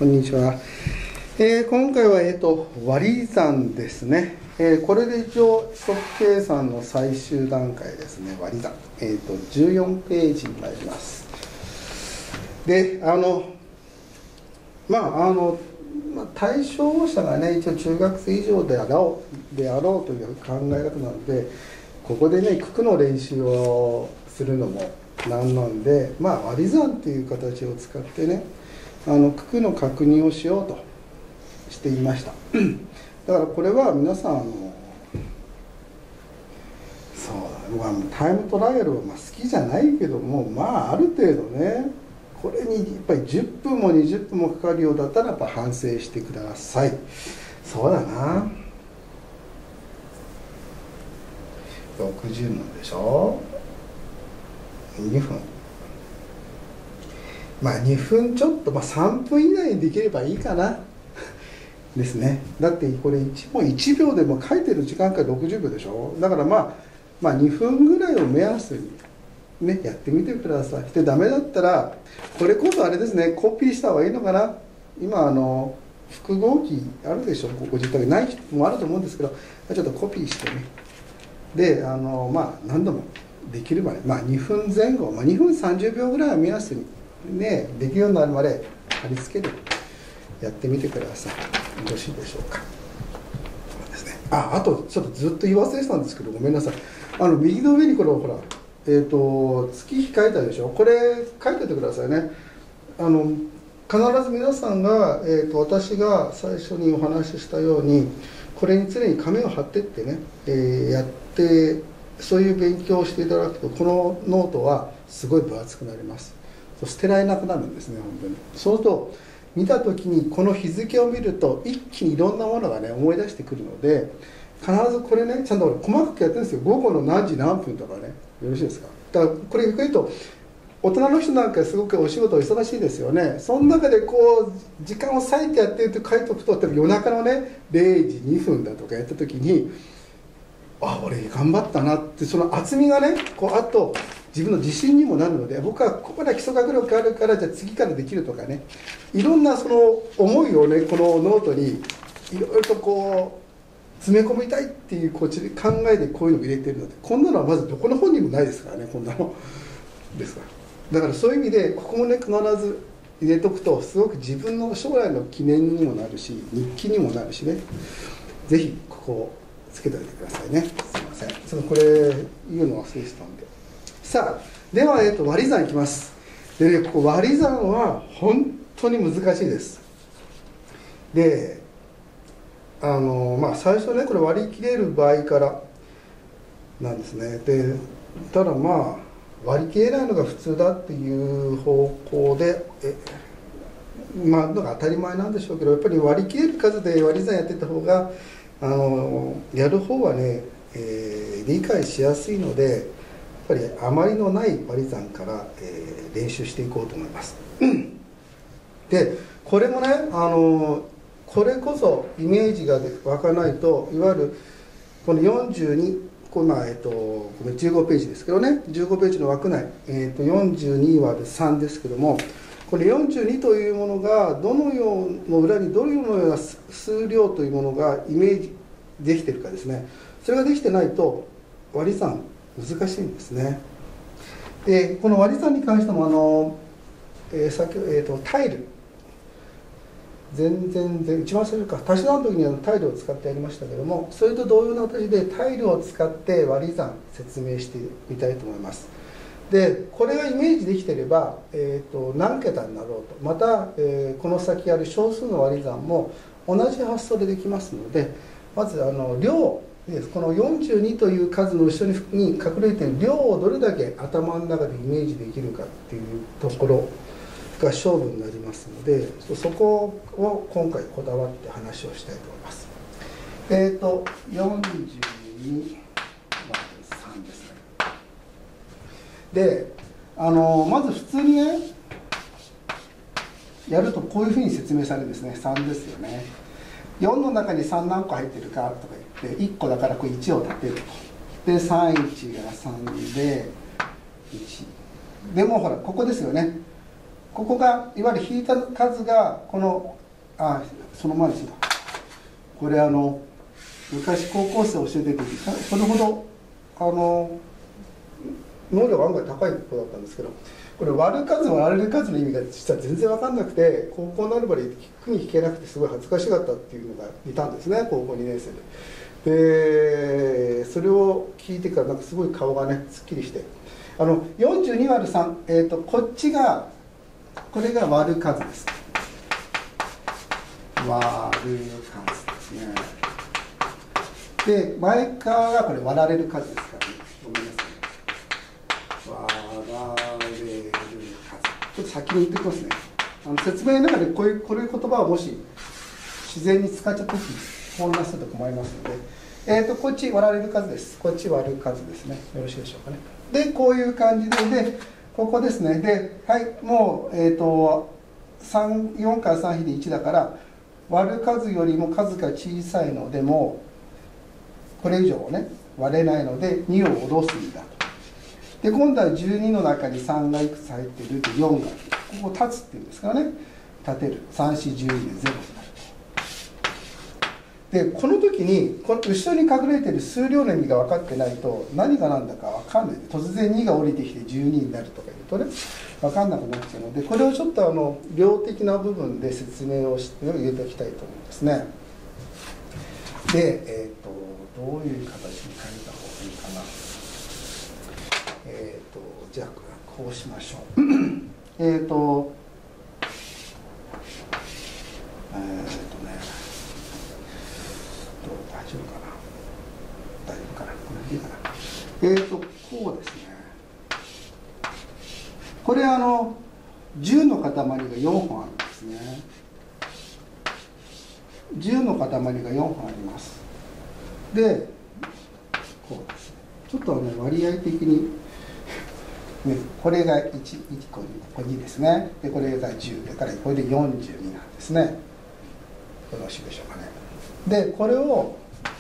こんにちは。今回は、割り算ですね。これで一応基礎計算の最終段階ですね。割り算。14ページになります。で、対象者がね、一応中学生以上であろうという考え方なので、ここでね、九九の練習をするのもなんなんで、割り算っていう形を使ってね、九九の確認をしようとしていました。だからこれは皆さんそうだね、タイムトライアルは好きじゃないけども、ある程度ね、これにやっぱり10分も20分もかかるようだったらやっぱ反省してください。そうだな、60問でしょ、2分、2分ちょっと、3分以内にできればいいかなですね。だってこれもう1秒でも書いてる時間から60秒でしょ。だから2分ぐらいを目安にね、やってみてください。でダメだったらこれこそあれですね、コピーした方がいいのかな。今複合機あるでしょ、ご自宅ない人もあると思うんですけど、ちょっとコピーしてね、で何度もできるまで、2分前後、2分30秒ぐらいを目安にね、できるようになるまで貼り付ける、やってみてください。よろしいでしょうか。そうですね。あとちょっとずっと言い忘れてたんですけど、ごめんなさい。右の上にこれほら、月日書いたでしょ。これ書いておいてくださいね。必ず皆さんが、私が最初にお話ししたように、これに常に紙を貼ってってね、やって、そういう勉強をしていただくと、このノートはすごい分厚くなります。捨てられなくなるんですね、本当に。そうすると見た時にこの日付を見ると一気にいろんなものがね思い出してくるので、必ずこれねちゃんと細かくやってるんですよ。午後の何時何分とかね、よろしいですか。だからこれ逆に言うと、大人の人なんかすごくお仕事忙しいですよね。その中でこう時間を割いてやってると書いておくと、例えば夜中のね0時2分だとかやった時に、俺頑張ったなって、その厚みがねあと自分の自信にもなるので、僕はここまで基礎学力あるからじゃあ次からできるとかね、いろんなその思いをねこのノートにいろいろと詰め込みたいっていう考えでこういうのを入れてるので、こんなのはまずどこの本にもないですからね、こんなのですから。だからそういう意味でここもね必ず入れとくと、すごく自分の将来の記念にもなるし、日記にもなるしね、ぜひここをつけておいてくださいね。すいません、これ言うの忘れてたんで。さあ、では、割り算いきます。でね、割り算は本当に難しいです。で、最初ね、これ割り切れる場合からなんですね。で、ただ割り切れないのが普通だっていう方向で、なんか当たり前なんでしょうけど、やっぱり割り切れる数で割り算やってた方が、やる方はね、理解しやすいので、やっぱり余りのない割り算から、練習していこうと思います。でこれもね、これこそイメージが湧かないと、いわゆるこの42、15ページですけどね、15ページの枠内、42は3ですけども、これ42というものがどのようの裏にどのような数量というものがイメージできているかですね。それができてないと割り算難しいんですね。でこの割り算に関してもタイル、一番最初か、足し算の時にタイルを使ってやりましたけども、それと同様な形でタイルを使って割り算説明してみたいと思います。でこれがイメージできていれば、何桁になろうと、また、この先やる小数の割り算も同じ発想でできますので、まず量です。この42という数の後ろに隠れている量をどれだけ頭の中でイメージできるかっていうところが勝負になりますので、そこを今回こだわって話をしたいと思います。42-3ですね。でまず普通にねやるとこういうふうに説明されるんですね。3ですよね。4の中に3何個入ってるかとか言って、1個だからこれ1を立てると。で31が3で1でもほらここですよね。 ここがいわゆる引いた数がこのその前にしたこれ昔高校生教えてる時それほど能力案外高い子だったんですけど、これ割る数割られる数の意味が実は全然分かんなくて、高校になるまで聞くに聞けなくてすごい恥ずかしかったっていうのがいたんですね、高校2年生で。でそれを聞いてからなんかすごい顔がねすっきりして、42割る3、こっちがこれが割る数です。割る数ですね。で前側がこれ割られる数ですからね。ごめんなさい。割られる数。ちょっと先に言っておきますね。説明の中でこういう言葉をもし自然に使っちゃった時混乱すると困りますので、こっち割られる数です。こっち割る数ですね。よろしいでしょうかね。でこういう感じで、ここですね。ではいもう4から3比で1だから割る数よりも数が小さいのでもこれ以上ね割れないので2を下ろすんだと。で今度は12の中に3がいくつ入ってると4がここ立つっていうんですからね、立てる3、4、12で0になると。でこの時にこの後ろに隠れている数量の意味が分かってないと何が何だか分かんない。突然2が降りてきて12になるとか言うとね分かんなくなっちゃうので、これをちょっと量的な部分で説明をして入れておきたいと思うんですね。で、どういう形に変えた方がいいかな。じゃあこうしましょう。大丈夫かな。大丈夫かな。これでいいかな。こうですね。これ10の塊が4本あるんですね。10の塊が4本あります。で、こうですね。ちょっと割合的に、ね、これが 1個にここ2ですね。で、これが10だからこれで42なんですね。よろしいでしょうかね。で、これを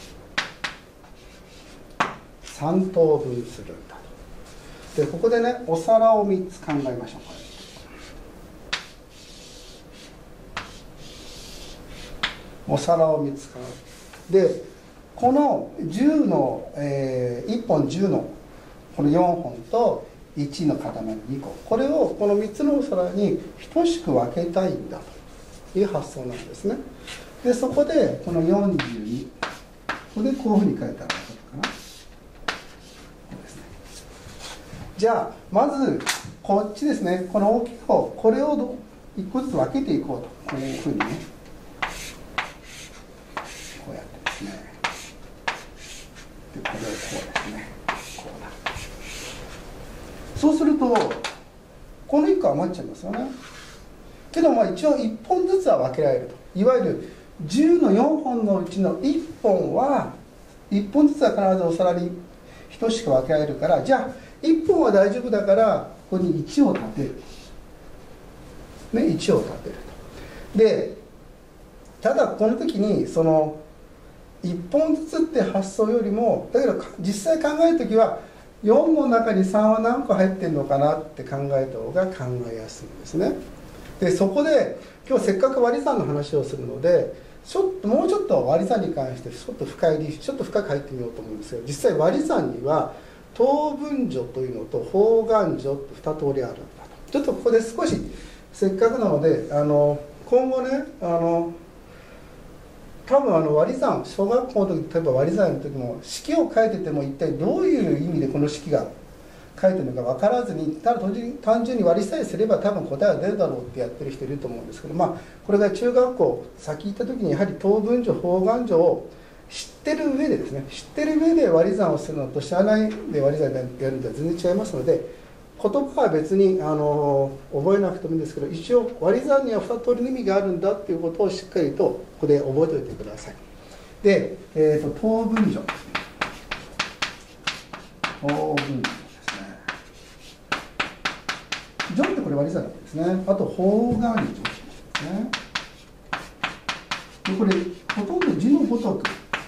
3等分するんだと。で、ここでね、お皿を3つ考えましょう。お皿を3つ考える。で、この10の、1本10のこの4本と1の塊2個、これをこの3つのお皿に等しく分けたいんだという発想なんですね。でそこでこの42、ここでこういうふうに書いたら分かるかな。こうですね。じゃあまずこっちですね、この大きい方、これを1個ずつ分けていこうと、こういうふうにね、こうやってですね、でこれをこうですね、こうだ。そうするとこの1個余っちゃいますよね。けど一応1本ずつは分けられると。いわゆる10の4本のうちの1本は1本ずつは必ずお皿に等しく分けられるから、じゃあ1本は大丈夫だからここに1を立てる、ね、1を立てると。でただこの時にその1本ずつって発想よりも、だけど実際考える時は4の中に3は何個入ってるのかなって考えた方が考えやすいんですね。でそこで今日せっかく割り算の話をするのでもうちょっと割り算に関してちょっと深く入ってみようと思うんですけど、実際割り算には等分序というのと方眼序と2通りあるんだと。ちょっとここで少しせっかくなので今後ね多分割り算、小学校の時例えば割り算の時も式を書いてても一体どういう意味でこの式が書いてるのか分からずに、ただ単純に割りさえすれば多分答えは出るだろうってやってる人いると思うんですけど、これが中学校先行った時にやはり等分序方眼序を知ってる上でですね、知ってる上で割り算をするのと知らないで割り算やるのとは全然違いますので、言葉は別に覚えなくてもいいんですけど、一応割り算には2通りの意味があるんだっていうことをしっかりとここで覚えておいてください。で、等分序、序ってこれ割り算なんですね。あと方眼序ですね。でこれほとんど字のごとく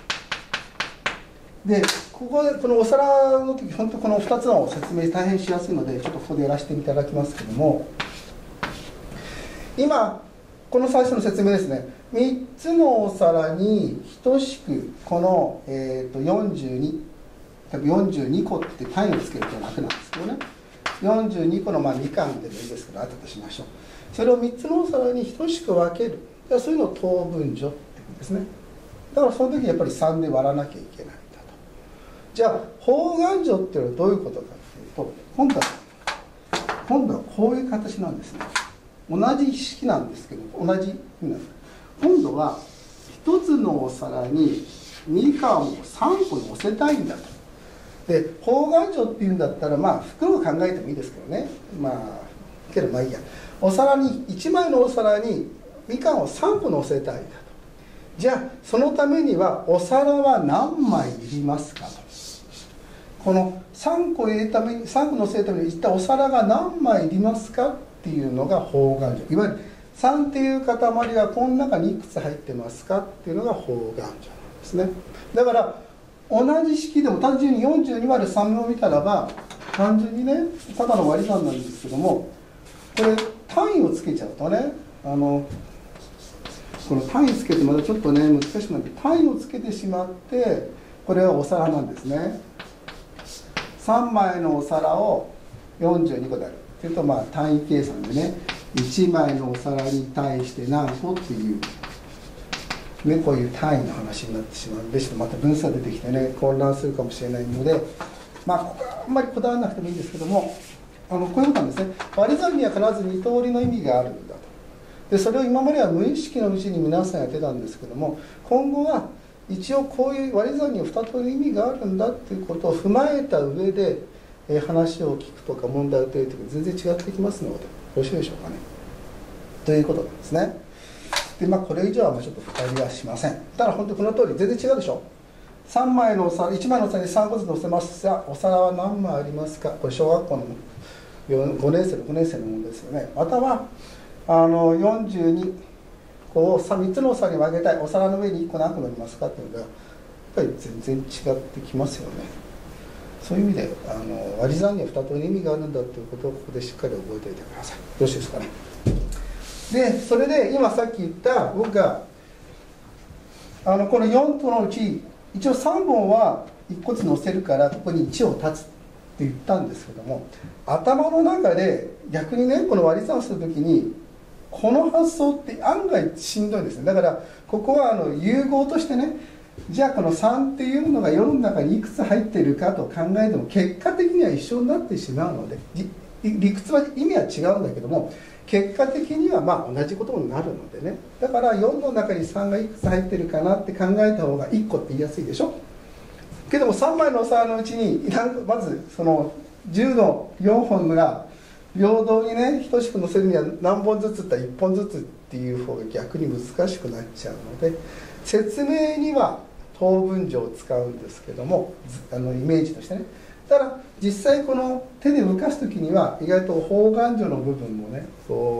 で、ここでこのお皿の時本当この2つの説明大変しやすいのでちょっとここでやらせていただきますけども、 今この最初の説明ですね。3つのお皿に等しくこの、42個って単位をつけると楽なんですけどね、42個のみかんでもいいですからあったとしましょう。それを3つのお皿に等しく分ける、そういうのを等分序って言うんですね。だからその時にやっぱり3で割らなきゃいけないんだと。じゃあ方眼序っていうのはどういうことかっていうと、今度はこういう形なんですね。同じ式なんですけど、同じ意味なんです。今度は1つのお皿にみかんを3個乗せたいんだと。で方眼序っていうんだったら袋を考えてもいいですけどね、けどいいや。1枚のお皿にみかんを3個乗せたいんだと。じゃあそのためにはお皿は何枚いりますかと。この3個乗せるために一体お皿が何枚いりますかっていうのが方眼序。いわゆる3っていう塊がこの中にいくつ入ってますかっていうのが方眼序なんですね。だから同じ式でも単純に42割る3を見たらば単純にねただの割り算なんですけども、これ単位をつけちゃうとね、この単位つけてまだちょっとね難しくなって、単位をつけてしまってこれはお皿なんですね。3枚のお皿を42個であるっていうと単位計算でね、1枚のお皿に対して何個っていうね、こういう単位の話になってしまうんで、ちょっとまた分数が出てきてね混乱するかもしれないので、ここはあんまりこだわらなくてもいいんですけども、こういうことなんですね。割り算には必ず2通りの意味があるんだと。でそれを今までは無意識のうちに皆さんやってたんですけども、今後は一応こういう割り算には2通り意味があるんだっていうことを踏まえた上で、話を聞くとか問題を解いていくと全然違ってきますので、よろしいでしょうかね。ということなんですね。でこれ以上はちょっと深入りはしません。ただ本当にこの通り全然違うでしょ。1枚のお皿に3個ずつ乗せますが、お皿は何枚ありますか。これ小学校の5年生6年生のものですよね。または42個を3つのお皿に分けたい、お皿の上に1個何個乗りますかっていうのがやっぱり全然違ってきますよね。そういう意味で割り算には2通り意味があるんだということをここでしっかり覚えておいてください。よろしいですかね。でそれで今さっき言った僕がこの4個のうち一応3本は1個ずつ乗せるからここに1を立つって言ったんですけども、頭の中で逆にねこの割り算をするときにこの発想って案外しんどいんですね。だからここは融合としてね、じゃあこの3っていうのが4の中にいくつ入っているかと考えても結果的には一緒になってしまうので、理屈は意味は違うんだけども結果的には同じことになるのでね、だから4の中に3がいくつ入ってるかなって考えた方が1個って言いやすいでしょ。けども3枚のお皿のうちにまずその10の4本が平等にね等しく乗せるには何本ずつって1本ずつっていう方が逆に難しくなっちゃうので、説明には等分序を使うんですけどもイメージとしてね。ただ実際この手で動かす時には意外と方眼序の部分もね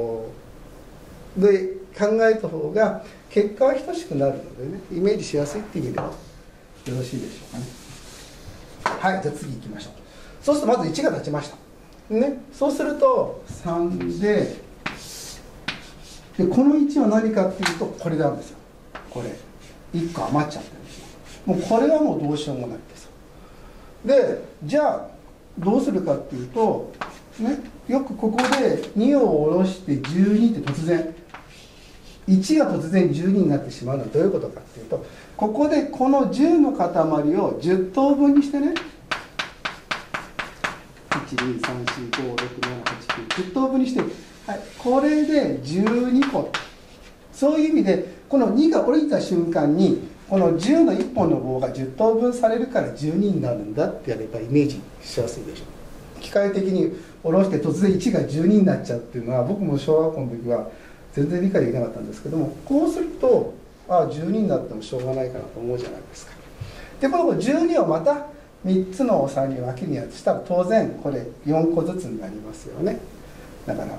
で考えた方が結果は等しくなるのでね、イメージしやすいっていう意味ではよろしいでしょうかね。はい、じゃあ次行きましょう。そうするとまず1が立ちましたね。そうすると3でこの1は何かっていうとこれなんですよ。これ1個余っちゃってるんですよ。もうこれはもうどうしようもないですよ。でじゃあどうするかっていうと、ね、よくここで2を下ろして12って突然1が突然12になってしまうのはどういうことかっていうと、ここでこの10の塊を10等分にしてね、12345678910等分にして、はい、これで12個、そういう意味でこの2が下りた瞬間にこの10の1本の棒が10等分されるから12になるんだってやればイメージしやすいでしょ。機械的に下ろして突然1が12になっちゃうっていうのは僕も小学校の時は全然理解できなかったんですけども、こうすると12になってもしょうがないかなと思うじゃないですか。でこの12をまた3つのお皿に分けるやつしたら当然これ4個ずつになりますよね。だから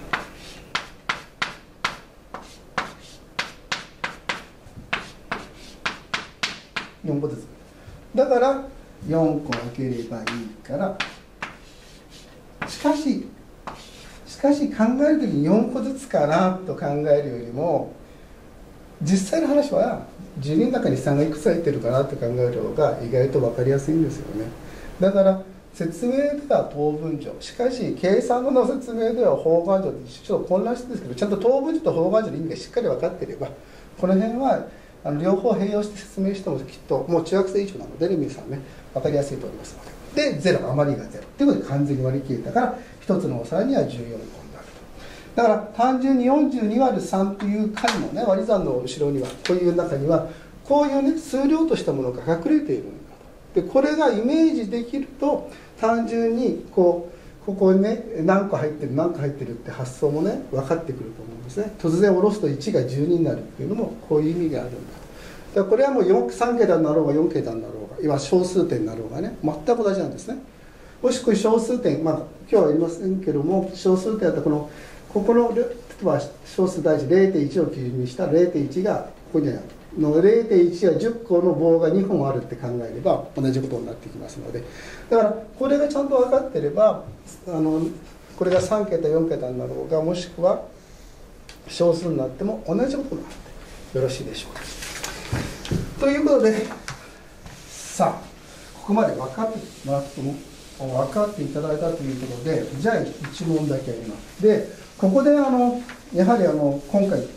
4個ずつだから4個分ければいいから、しかしかし考える時に4個ずつかなと考えるよりも、実際の話は12の中に3がいくつ入ってるかなって考える方が意外と分かりやすいんですよね。だから説明では等分乗、しかし計算の説明では方眼乗って、ちょっと混乱してるんですけど、ちゃんと等分乗と方眼乗の意味がしっかり分かっていれば、この辺は両方併用して説明してもきっともう中学生以上なのでね、皆さんね分かりやすいと思いますので。で0、余りが0ということで完全に割り切れたから、1つのお皿には14個になると。だから単純に42割る3という解のね、割り算の後ろには、こういう中にはこういうね数量としたものが隠れているんだと。でこれがイメージできると、単純にここにね何個入ってる何個入ってるって発想もね分かってくると思うんですね。突然下ろすと1が12になるっていうのもこういう意味があるんだと。だからこれはもう3桁になろうが4桁になろうが、今小数点になろうがね全く同じなんですね。もしこれ小数点、今日は言いませんけども、小数点だったらここの例えば小数大事 0.1 を基準にした 0.1 がここにあるの 0.1 は10個の棒が2本あるって考えれば同じことになってきますので、だからこれがちゃんと分かってれば、これが3桁4桁になろうが、もしくは小数になっても同じことになってよろしいでしょうか。ということで、さあここまで分かっていただいたということで、じゃあ1問だけやります。でここでやはり今回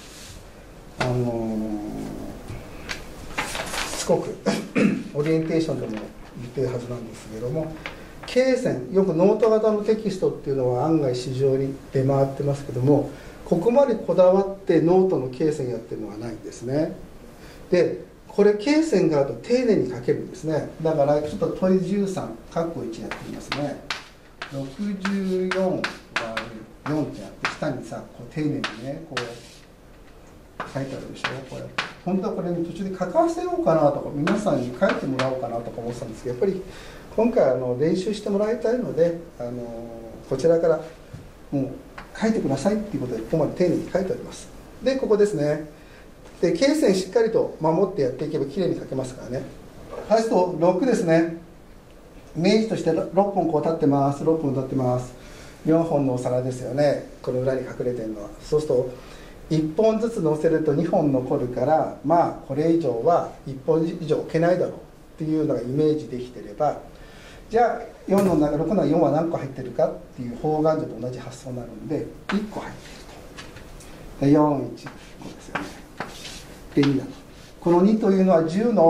しつこくオリエンテーションでも言ってるはずなんですけれども、罫線、よくノート型のテキストっていうのは案外市場に出回ってますけども、ここまでこだわってノートの罫線やってるのはないんですね。でこれ罫線があると丁寧に書けるんですね。だからちょっと問い13括弧1やってみますね。64割4ってやって、下にさこう丁寧にねこう書いてあるでしょ。これ本当はこれ、途中で書かせようかなとか、皆さんに書いてもらおうかなとか思ってたんですけど、やっぱり今回練習してもらいたいので、こちらからもう書いてくださいっていうことで、ここまで丁寧に書いてあります。でここですね。で罫線しっかりと守ってやっていけばきれいに書けますからね。ラスト6ですね。イメージとして6本こう立ってます。6本立ってます。4本のお皿ですよね、この裏に隠れてるのは。そうすると1本ずつ乗せると2本残るから、まあこれ以上は1本以上置けないだろうっていうのがイメージできてれば、じゃあ4の中6の4は何個入ってるかっていう方眼図と同じ発想になるんで、1個入ってると。で4、1、こうですよね。で2だと。この2というのは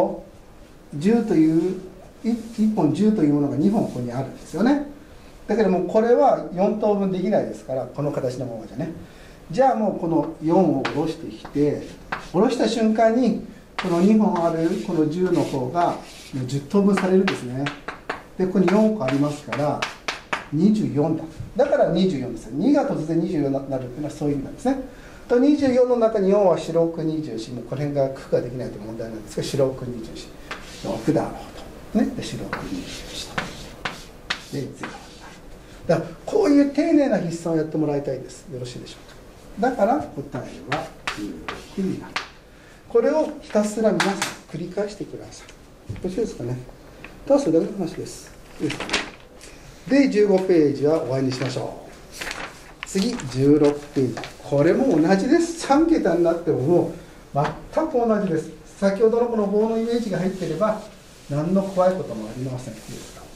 10という1本10というものが2本ここにあるんですよね。だけどもこれは4等分できないですから、この形のままじゃね。じゃあもうこの4を下ろしてきて、下ろした瞬間にこの2本あるこの10の方が10等分されるんですね。でここに4個ありますから24だ。だから24です。2が突然24になるっていうのはそういう意味なんですね。と24の中に4は四六24、もうこの辺が区ができないと問題なんですが、四六24、6だろうと、ね、で四六24とで0だからこういう丁寧な筆算をやってもらいたいです。よろしいでしょうか。だから答えは16になる。これをひたすら皆さん繰り返してください。よろしいですかね。ただそれだけの話です。で15ページは終わりにしましょう。次16ページ、これも同じです。3桁になってももう全く同じです。先ほどのこの棒のイメージが入っていれば何の怖いこともありません。いいですか。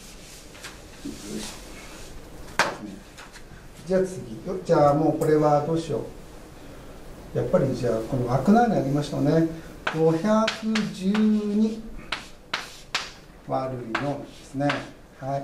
じゃあ次、じゃあもうこれはどうしよう。やっぱりじゃあこの枠内にありましたね。512割る4ですね。はい。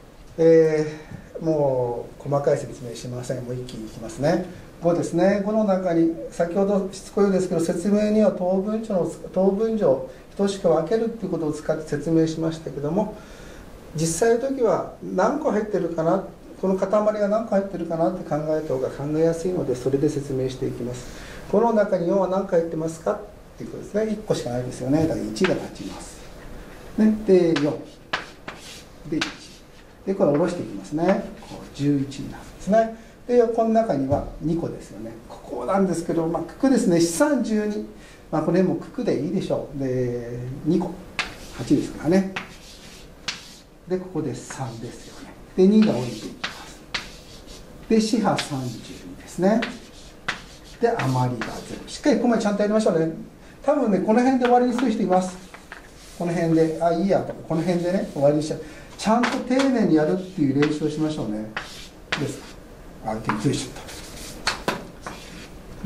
もう細かい説明しません。もう一気にいきますね。5ですね。5の中に先ほどしつこいですけど、説明には等分乗等しく分けるっていうことを使って説明しましたけども、実際の時は何個入ってるかな、この塊が何個入ってるかなって考えた方が考えやすいので、それで説明していきます。この中に4は何個入ってますかっていうことですね。1個しかないですよね。だから1が立ちます、ね、で4で1でこれ下ろしていきますね。こう11になるんですね。でこの中には2個ですよね。ここなんですけど、九九ですね。資産12、これも九九でいいでしょう。で2個8ですからね。でここで3ですよね。で2が降りていきます。 で四波32ですね。で余りが0。しっかりここまでちゃんとやりましょうね。多分ねこの辺で終わりにする人います。この辺でいいやとかこの辺でね終わりにしちゃう。ちゃんと丁寧にやるっていう練習をしましょうね。ですか。びっくりしちゃった。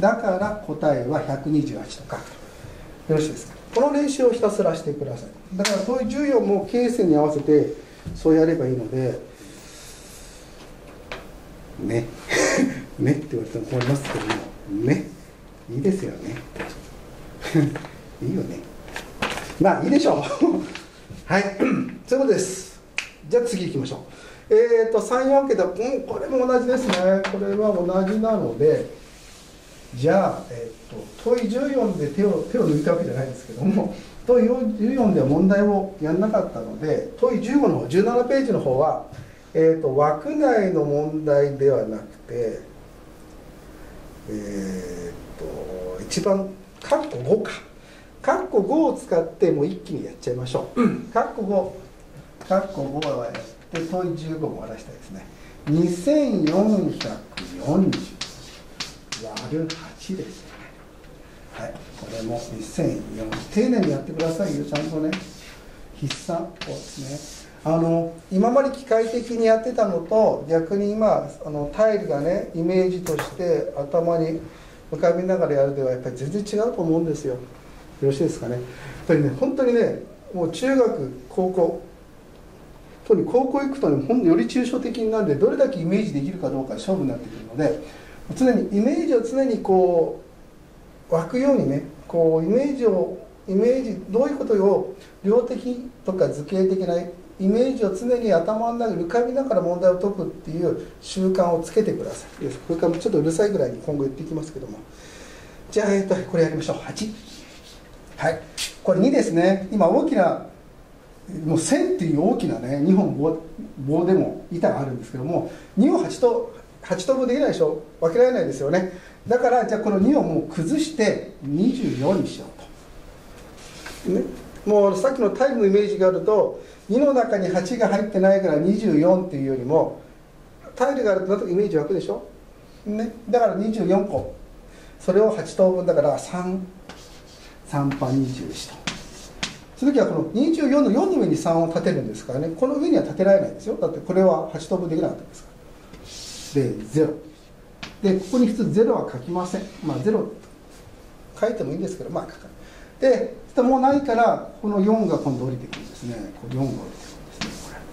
だから答えは128と書くと。よろしいですか。この練習をひたすらしてください。だからそういう14もケースに合わせてそうやればいいのでねねって言われても困りますけどもねいいですよねいいよね。まあいいでしょうはいそういうことです。じゃあ次行きましょう。3、4桁、これも同じですね。これは同じなのでじゃあ、問い14で手を抜いたわけじゃないですけども、問い14では問題をやんなかったので、問い15の方、17ページの方は、枠内の問題ではなくて、一番、カッコ5か。カッコ5を使ってもう一気にやっちゃいましょう。カッコ5はやって、問い15も渡したいですね。2440割る8ですね。はい、これも2004。丁寧にやってくださいよ、ちゃんとね。筆算、こうですね。今まで機械的にやってたのと、逆に今、タイルがね、イメージとして頭に浮かびながらやるでは、やっぱり全然違うと思うんですよ。よろしいですかね。やっぱりね、本当にね、もう中学、高校、特に高校行くとね、より抽象的になるんで、どれだけイメージできるかどうか勝負になってくるので、常にイメージを常にこう湧くようにね、こうイメージどういうことを量的とか図形的なイメージを常に頭の中に浮かびながら問題を解くっていう習慣をつけてください。これからちょっとうるさいぐらいに今後言っていきますけども、じゃあ、これやりましょう。8。はい、これ2ですね。今大きなもう線っていう大きなね2本棒でも板があるんですけども、2を8等分できないでしょ。分けられないですよね。だからじゃあこの2をもう崩して24にしようと、ね、もうさっきのタイムのイメージがあると2の中に8が入ってないから24っていうよりもタイルがあるとなんとかイメージ湧くでしょ、ね、だから24個、それを8等分だから3波21と。その時はこの24の4の上に3を立てるんですからね、この上には立てられないですよ。だってこれは8等分できなかったですから。で0で、ここに普通0は書きません。まあ0書いてもいいんですけど、まあ書かないで、もうないからこの4が今度降りてくるんですね。この4が降りてくるんですね。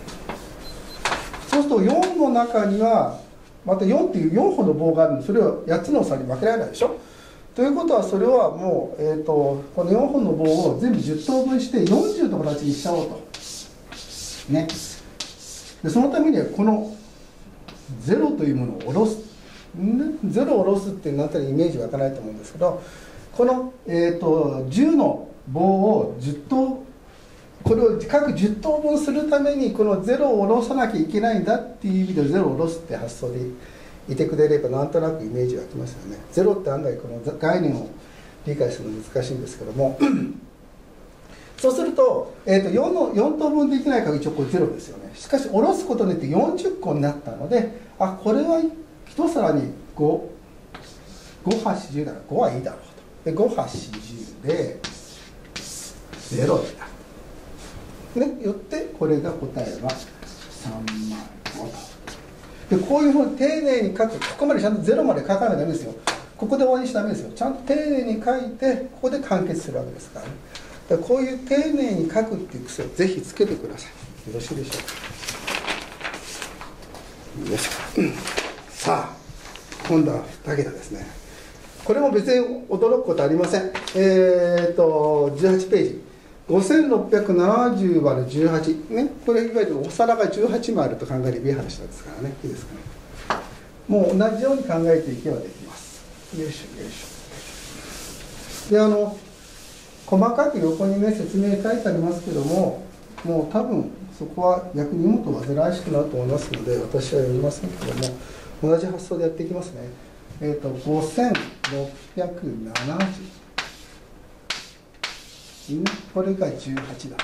そうすると4の中にはまた4っていう4本の棒があるので、それを8つの差に分けられないでしょ。ということはそれはもう、この4本の棒を全部10等分して40の形にしちゃおうと、ね、でそのためにはこの0というものを下ろす、0を下ろすってなったらイメージ湧かないと思うんですけど、この、10の棒を10等、これを各10等分するためにこの0を下ろさなきゃいけないんだっていう意味で0を下ろすって発想でいてくれればなんとなくイメージ湧きますよね。0って案外この概念を理解するの難しいんですけどもそうすると、4等分できないから一応これ0ですよね。しかし下ろすことによって40個になったので、あ、これは一皿に5波40だから5はいいだろうと。で5波40で0だね、よってこれが答えは3万5と。でこういうふうに丁寧に書く、ここまでちゃんと0まで書かないとダメですよ。ここで終わりにしちゃダメですよ。ちゃんと丁寧に書いてここで完結するわけですからね。だからこういう丁寧に書くっていう癖をぜひつけてください。よろしいでしょうか。よしさあ今度は2桁ですね。これも別に驚くことありません。18ページ5670割る18、ね、これいわゆるお皿が18枚あると考えればいい話なんですからね。いいですかね。もう同じように考えていけばできます。よいしょよいしょ。で細かく横にね説明書いてありますけども、もう多分そこは逆に読むと煩わしくなると思いますので私は読みませんけども、同じ発想でやっていきますね。5670、これが18だ、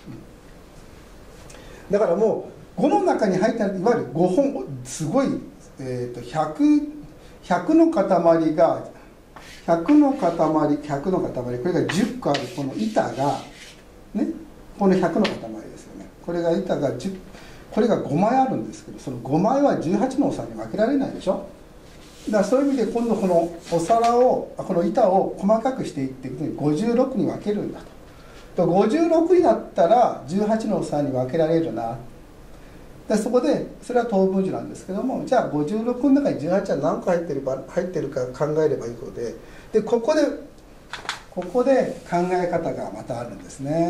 だからもう5の中に入ってあるいわゆる5本すごい 100の塊が100の塊これが10個あるこの板がね、この100の塊ですよね。これが板が10、これが5枚あるんですけど、その5枚は18のお皿に分けられないでしょ。だからそういう意味で今度このお皿をこの板を細かくしていっていくのに56に分けるんだと。56になったら18のお皿に分けられるな。でそこでそれは等分数なんですけども、じゃあ56の中に18は何個入ってるか考えればいいことで、ここで考え方がまたあるんですね。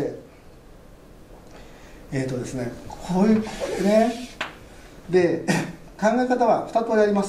でですね、これね、で考え方は2通りあります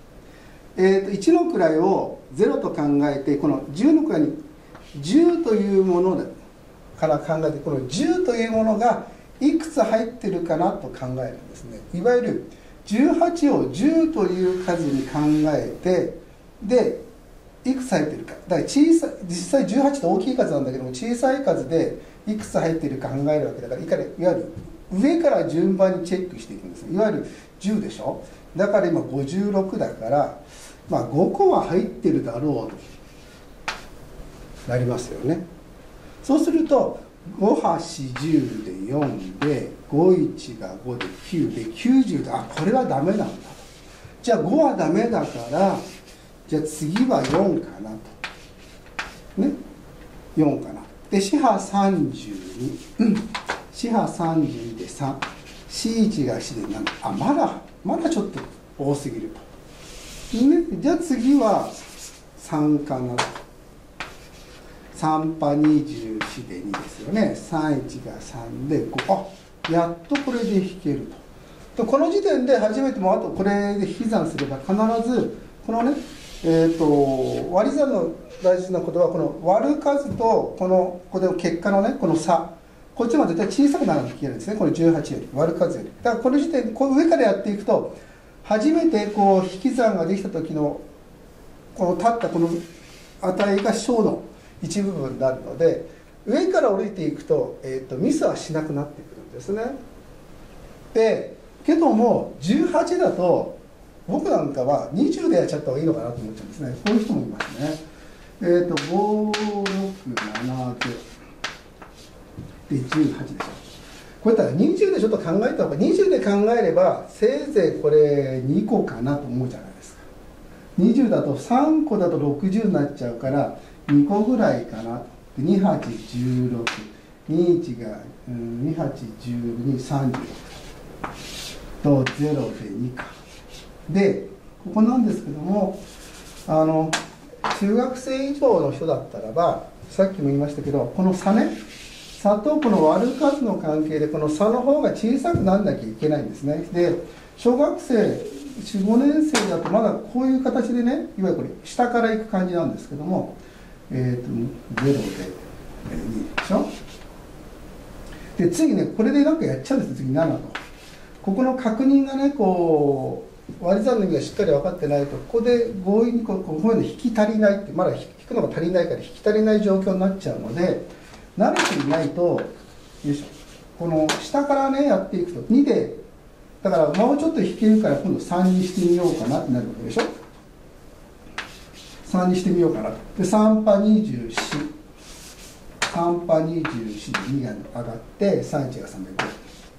。1の位を0と考えて、この10の位に10というものから考えて、この10というものがいくつ入ってるかなと考えるんですね。いわゆる18を10という数に考えて、でいくつ入ってるか、だから実際18って大きい数なんだけども、小さい数でいくつ入ってるか考えるわけだから、いわゆる上から順番にチェックしていくんですね。いわゆる10でしょ。だから今56だから、5個は入ってるだろうとなりますよね。そうすると5、8、10で4で、5、1が5で9で90で、これはダメなんだと。じゃあ5はダメだから、じゃあ次は4かなと。ね。4かな。で、四波32。四波32で3。C1 が4で7。まだちょっと多すぎると。ね。じゃあ次は3かなと。3波24で2ですよね。31が3で5。やっとこれで引けると。この時点で初めてもあとこれで引き算すれば必ずこのね、割り算の大事なことはこの割る数とここで結果のねこの差、こっちも絶対小さくならなきゃいけないんですね。これ18より割る数より。だからこの時点上からやっていくと初めて引き算ができた時のこの立ったこの値が小の一部分になるので、上から降りていくと、ミスはしなくなってくるんですね。でけども18だと僕なんかは20でやっちゃった方がいいのかなと思っちゃうんですね。こういう人もいますね。5、6、7で18でしょ。こうやったら20でちょっと考えた方が、20で考えればせいぜいこれ2個かなと思うじゃないですか。20だと3個だと60になっちゃうから2個ぐらいかな。2816、21が2812、36と0で2か。でここなんですけども、中学生以上の人だったらば、さっきも言いましたけど、この差ね、差とこの割る数の関係でこの差の方が小さくならなきゃいけないんですね。で小学生4、5年生だとまだこういう形でね、いわゆるこれ下からいく感じなんですけども、0で2でしょ。で次ね、これでなんかやっちゃうんです。次7とここの確認がね、割り算の意味がしっかり分かってないと、ここで強引にここまで引き足りないって、まだ引くのが足りないから引き足りない状況になっちゃうので、慣れていないと、よいしょ、この下からねやっていくと2で、だからもうちょっと引けるから今度3にしてみようかなってなるわけでしょ。3にしてみようかなと。で3波24、3波24で2が上がって31が3で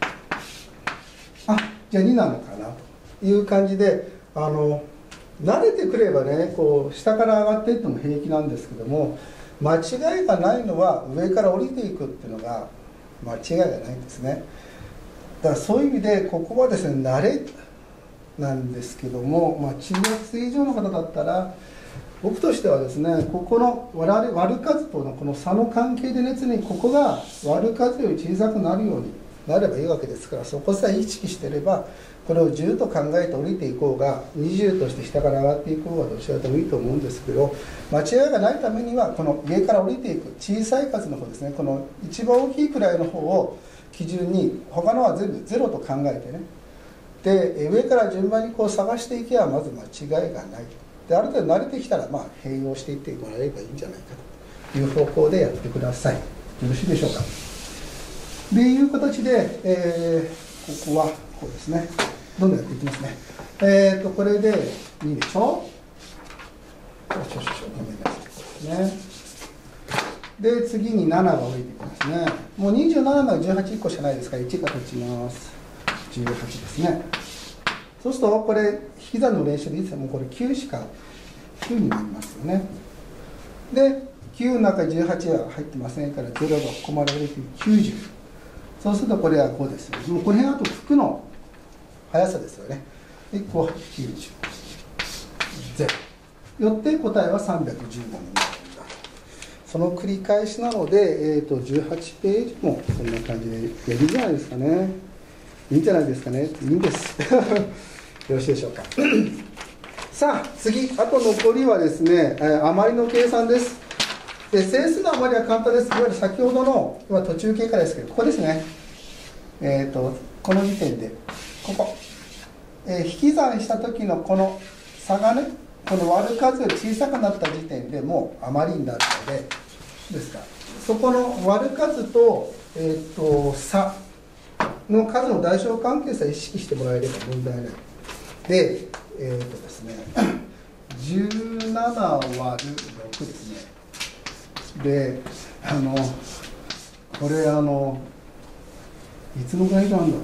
5。じゃあ2なのかなという感じで、慣れてくればね、下から上がっていっても平気なんですけども、間違いがないのは上から降りていくっていうのが間違いがないんですね。だからそういう意味でここはですね、慣れなんですけども、中学生以上の方だったら僕としてはですね、ここの割る数とのこの差の関係でね、常にここが割る数より小さくなるようになればいいわけですから、そこさえ意識してれば、これを10と考えて降りていこうが、20として下から上がっていこうが、どちらでもいいと思うんですけど、間違いがないためにはこの上から降りていく小さい数の方ですね、この一番大きいくらいの方を基準に、他のは全部0と考えてね、で上から順番に探していけばまず間違いがない。である程度慣れてきたら併用していってもらえればいいんじゃないかという方向でやってください。よろしいでしょうか。という形で、ここはこうですね。 どんどんやっていきますね。これで2でしょ。ごめんなさいね。で、次に7が降りてきますね。もう27が18、1個しかないですから、1が取ちます。18ですね。そうすると、これ、引き算の練習でいつもこれ9しか、9になりますよね。で、9の中18は入ってませんから、0がここまで降りて90。そうすると、これは5ですよね。もうこの辺あと服の速さですよね。1個は90。0。よって答えは315になるんだ。その繰り返しなので、18ページもこんな感じでやるんじゃないですかね。いいんじゃないですかね。いいんです。よろしいでしょうか。さあ、次、あと残りはですね、余りの計算です。で、整数の余りは簡単です。いわゆる先ほどの途中経過ですけど、ここですね。この時点で、ここ。引き算した時のこの差がね、この割る数より小さくなった時点でもう余りになるので、ですからそこの割る数と、差の数の大小関係さえ意識してもらえれば問題ない。で、ですね、17割る6ですね。で、これいつのぐらいなんだろう、ね、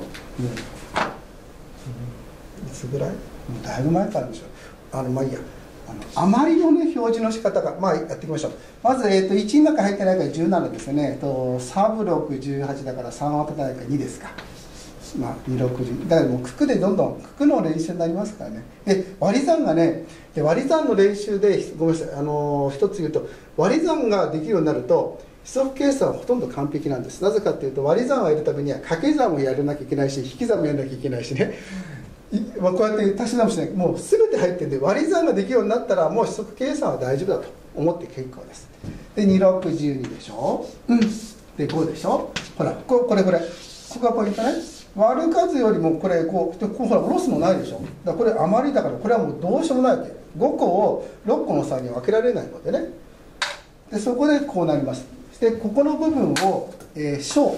いつぐらい、もうだいぶ前からでしょ。まあいいや、余りのね、表示の仕方が、まあやっていきましょう。まず、1の中入ってないから17ですよね。サブ6、18だから3は立たないから2ですか。まあ、2、60。だからもう九九でどんどん、九九の練習になりますからね。で、割り算がね、割り算の練習で、ごめんなさい、一つ言うと、割り算ができるようになると、指則計算はほとんど完璧なんです。なぜかというと、割り算をやるためには掛け算もやらなきゃいけないし、引き算もやらなきゃいけないしね。まあ、こうやって足し直しない、もう全て入ってるんで、割り算ができるようになったら、もう指則計算は大丈夫だと思って結構です。で、2、6、12でしょ。うん。で、5でしょ。ほら、これ。ここがポイントね。割る数よりもこれこうほら下ろすのないでしょ。だからこれ余りだから、これはもうどうしようもないわけ。5個を6個の差に分けられないのでね。でそこでこうなります。でここの部分を小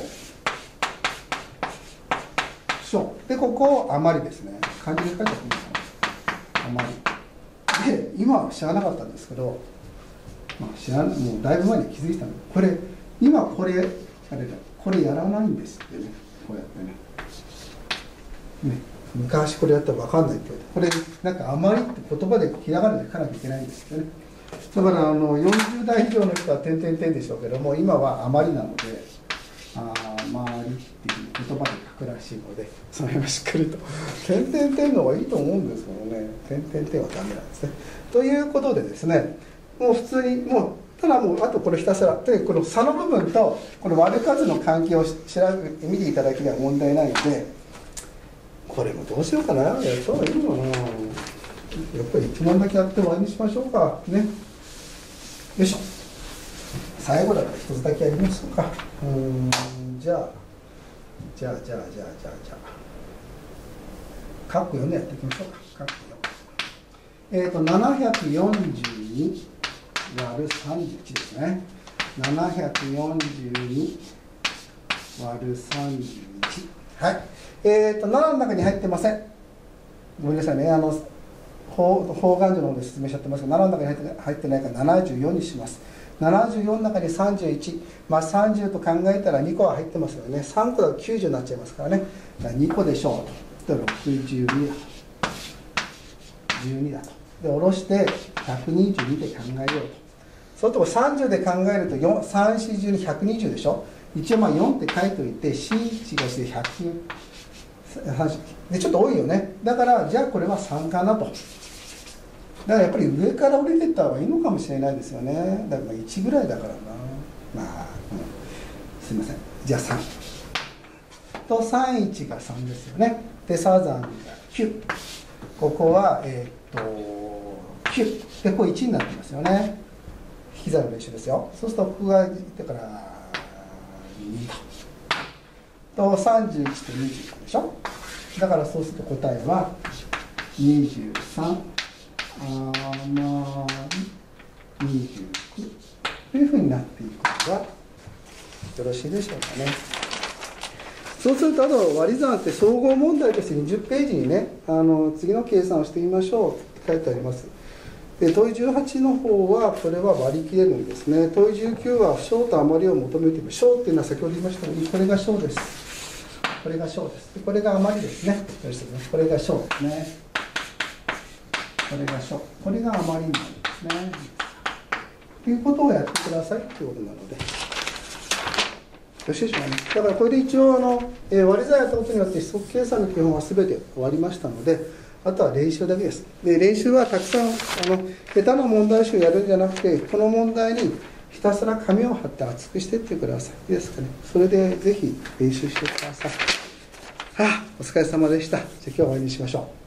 で、ここを余りですね。漢字で書いてあるんですか、余りで、今は知らなかったんですけど、まあ、もうだいぶ前に気づいたので、これ今これやらないんですってね。こうやってね、昔これやったら分かんないって言われて、これなんか余りって言葉でひらがなで書かなきゃいけないんですよね。だから40代以上の人は点々点でしょうけども、今は余りなので、余りっていう言葉で書くらしいので、その辺はしっかりと点々点の方がいいと思うんですけどね、点々点はダメなんですね。ということでですね、もう普通にただもうあとこれひたすらで、この差の部分とこの割る数の関係を見ていただければ問題ないので、これもどうしようかな、やった方がいいのかな。やっぱり1問だけやって終わりにしましょうかね。よいしょ。最後だから1つだけやりましょうか。じゃあカッコ4でやっていきましょうか。カッコ4。742割る31ですね。742割る31。はい。7の中に入ってません。ごめんなさいね。方眼図の方で説明しちゃってますけど、7の中に入ってないから74にします。74の中に31、まあ30と考えたら2個は入ってますよね。3個だと90になっちゃいますからね。だから2個でしょうと。62だと。12だと。で、下ろして122で考えようと。そうすると30で考えると3、4、12、120でしょ。一応まあ4って書いておいて、C1 がして100。でちょっと多いよね。だからじゃあこれは3かなと。だからやっぱり上から降りていった方がいいのかもしれないですよね。だから1ぐらいだからな。すいません。じゃあ3と31が3ですよね。でサザンが9。ここは9でこれ1になってますよね。引き算の練習ですよ。そうするとここがだから2と31と20でしょ。だからそうすると答えは2329というふうになっていくのがよろしいでしょうかね。 そうすると、あと割り算って総合問題として20ページにね、次の計算をしてみましょうって書いてあります。で問い18の方は、これは割り切れるんですね。問い19は、小と余りを求めている。小っていうのは先ほど言いましたように、これが小です。これが小です。でこれが余りですね。これが小ですね。これが小。これが余りになるんですね。ということをやってくださいということなので。よろしいでしょうかね。だからこれで一応割り算やったことによって指則計算の基本は全て終わりましたので、あとは練習だけです。で練習はたくさん下手な問題集をやるんじゃなくて、この問題にひたすら紙を貼って厚くしていってください。いいですかね。それでぜひ練習してください。お疲れ様でした。じゃあ今日は終わりにしましょう。